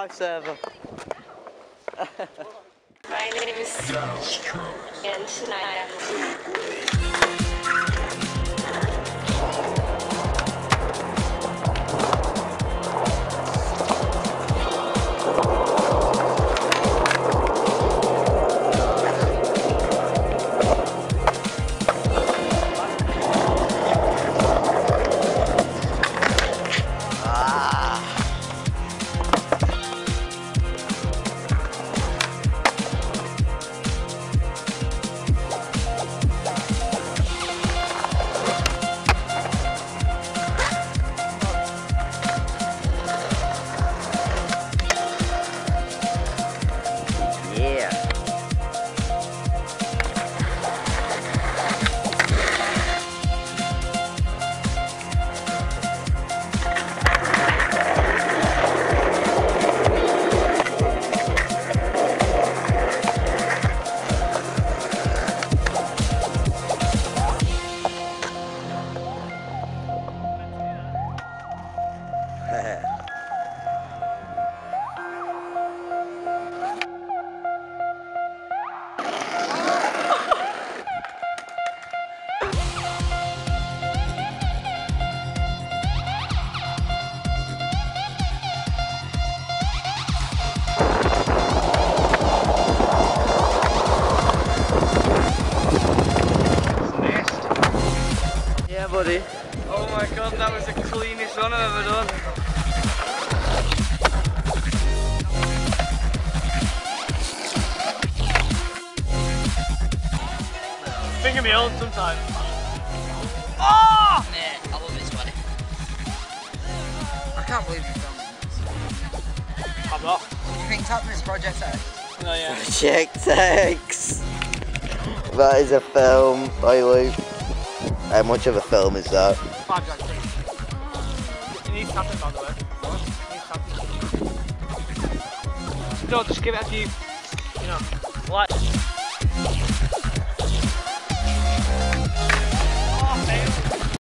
lifesaver. My name is and tonight buddy. Oh my god, that was the cleanest run I've ever done. Finger me on sometimes. Oh! Mate, I love this buddy. I can't believe you filmed this. I'm not. You think tapping this Project X? Oh yeah. Project X. That is a film by Luke. How much of a film is that? 5 guys. It needs tapping, by the way. What? It needs tapping. No, just give it a few, you know.